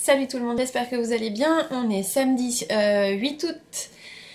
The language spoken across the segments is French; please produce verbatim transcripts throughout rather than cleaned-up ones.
Salut tout le monde, j'espère que vous allez bien. On est samedi euh, huit août,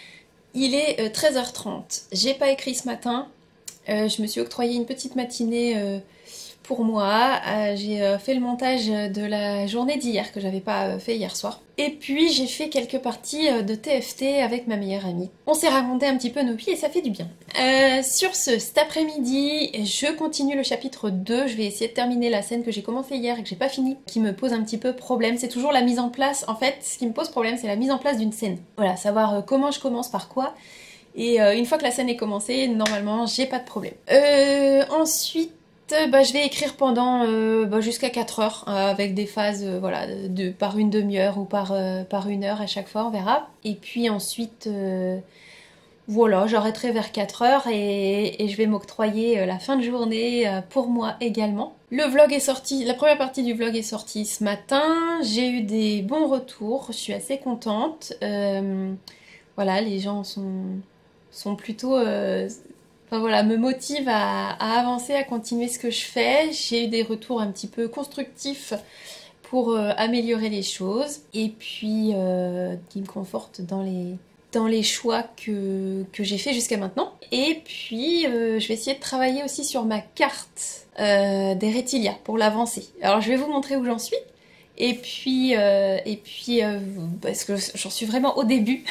il est euh, treize heures trente. J'ai pas écrit ce matin, euh, je me suis octroyé une petite matinée euh, pour moi. Euh, j'ai euh, fait le montage de la journée d'hier que j'avais pas euh, fait hier soir. Et puis j'ai fait quelques parties euh, de T F T avec ma meilleure amie. On s'est raconté un petit peu nos vies et ça fait du bien. Euh, sur ce, cet après-midi, je continue le chapitre deux. Je vais essayer de terminer la scène que j'ai commencé hier et que j'ai pas fini, qui me pose un petit peu problème. C'est toujours la mise en place. En fait, ce qui me pose problème, c'est la mise en place d'une scène. Voilà, savoir euh, comment je commence par quoi. Et euh, une fois que la scène est commencée, normalement, j'ai pas de problème. Euh, ensuite, bah, je vais écrire pendant euh, bah, jusqu'à quatre heures, euh, avec des phases euh, voilà, de, par une demi-heure ou par, euh, par une heure à chaque fois, on verra. Et puis ensuite, euh, voilà, j'arrêterai vers quatre heures et, et je vais m'octroyer euh, la fin de journée euh, pour moi également. Le vlog est sorti, la première partie du vlog est sortie ce matin. J'ai eu des bons retours, je suis assez contente. Euh, voilà, les gens sont, sont plutôt... Euh, Enfin voilà, me motive à, à avancer, à continuer ce que je fais. J'ai eu des retours un petit peu constructifs pour euh, améliorer les choses et puis euh, qui me confortent dans les, dans les choix que, que j'ai fait jusqu'à maintenant. Et puis euh, je vais essayer de travailler aussi sur ma carte euh, des Retilia pour l'avancer. Alors je vais vous montrer où j'en suis. Et puis, euh, et puis euh, parce que j'en suis vraiment au début.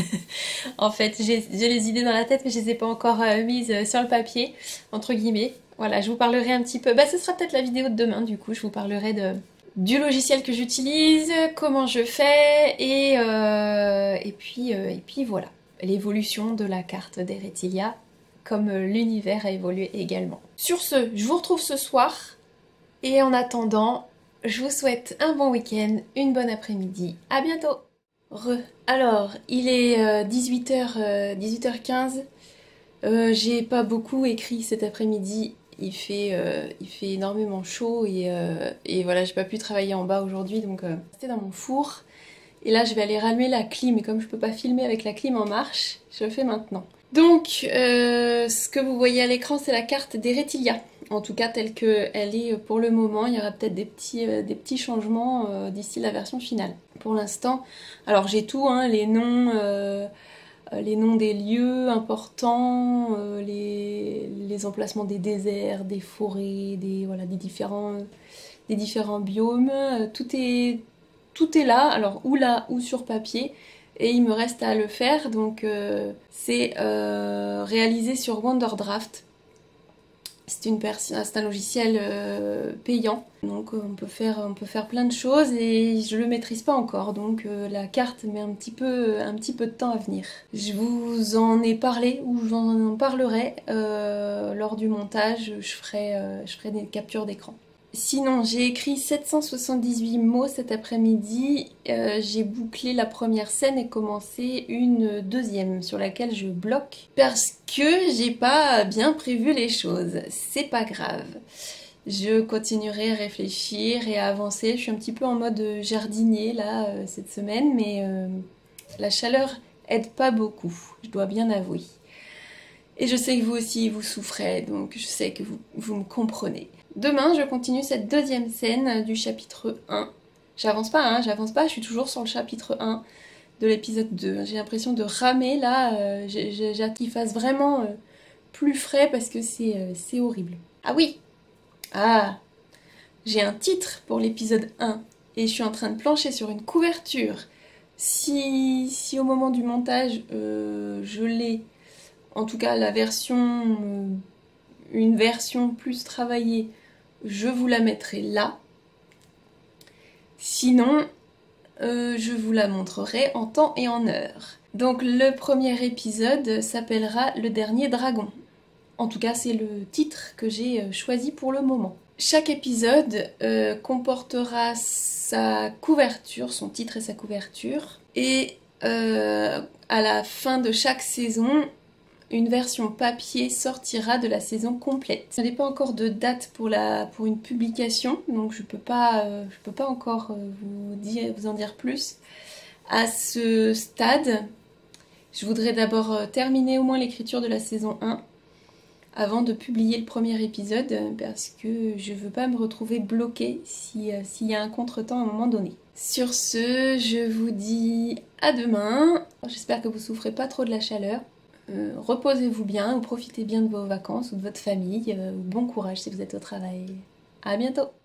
En fait, j'ai les idées dans la tête, mais je les ai pas encore euh, mises sur le papier, entre guillemets. Voilà, je vous parlerai un petit peu. Bah, ce sera peut-être la vidéo de demain, du coup. Je vous parlerai de, du logiciel que j'utilise, comment je fais, et, euh, et, puis, euh, et puis voilà. L'évolution de la carte des Retilia, comme l'univers a évolué également. Sur ce, je vous retrouve ce soir. Et en attendant, je vous souhaite un bon week-end, une bonne après-midi. À bientôt! Re. Alors, il est euh, dix-huit heures, euh, dix-huit heures quinze. Euh, j'ai pas beaucoup écrit cet après-midi. Il fait, euh, il fait énormément chaud et, euh, et voilà, j'ai pas pu travailler en bas aujourd'hui, donc euh, c'était dans mon four. Et là, je vais aller rallumer la clim. Et comme je peux pas filmer avec la clim en marche, je le fais maintenant. Donc, euh, ce que vous voyez à l'écran, c'est la carte des Retilia. En tout cas, telle qu'elle est pour le moment. Il y aura peut-être des petits, euh, des petits changements euh, d'ici la version finale. Pour l'instant, alors j'ai tout, hein, les noms, euh, les noms des lieux importants, euh, les, les emplacements des déserts, des forêts, des, voilà, des, différents, des différents biomes. Tout est, tout est là, alors ou là ou sur papier. Et il me reste à le faire, donc euh, c'est euh, réalisé sur Wonderdraft. C'est un logiciel euh, payant, donc euh, on, peut faire, on peut faire plein de choses et je le maîtrise pas encore, donc euh, la carte met un petit, peu, un petit peu de temps à venir. Je vous en ai parlé, ou j'en parlerai euh, lors du montage, je ferai, euh, je ferai des captures d'écran. Sinon, j'ai écrit sept cent soixante-dix-huit mots cet après-midi, euh, j'ai bouclé la première scène et commencé une deuxième sur laquelle je bloque parce que j'ai pas bien prévu les choses. C'est pas grave. Je continuerai à réfléchir et à avancer. Je suis un petit peu en mode jardinier là euh, cette semaine, mais euh, la chaleur aide pas beaucoup, je dois bien avouer. Et je sais que vous aussi vous souffrez, donc je sais que vous, vous me comprenez. Demain, je continue cette deuxième scène du chapitre un. J'avance pas, hein, j'avance pas, je suis toujours sur le chapitre un de l'épisode deux. J'ai l'impression de ramer là, euh, j'ai hâte qu'il fasse vraiment euh, plus frais parce que c'est euh, horrible. Ah oui! Ah! J'ai un titre pour l'épisode un et je suis en train de plancher sur une couverture. Si, si au moment du montage, euh, je l'ai, en tout cas la version, euh, une version plus travaillée, je vous la mettrai là. Sinon, euh, je vous la montrerai en temps et en heure. Donc le premier épisode s'appellera Le Dernier Dragon. En tout cas, c'est le titre que j'ai choisi pour le moment. Chaque épisode euh, comportera sa couverture, son titre et sa couverture. Et euh, à la fin de chaque saison, une version papier sortira de la saison complète. Je n'ai pas encore de date pour, la, pour une publication, donc je peux pas, euh, je peux pas encore euh, vous, dire, vous en dire plus. À ce stade, je voudrais d'abord euh, terminer au moins l'écriture de la saison un, avant de publier le premier épisode parce que je veux pas me retrouver bloquée si, euh, s'il y a un contretemps à un moment donné. Sur ce, je vous dis à demain. J'espère que vous souffrez pas trop de la chaleur. Euh, reposez-vous bien ou profitez bien de vos vacances ou de votre famille. Euh, bon courage si vous êtes au travail. À bientôt!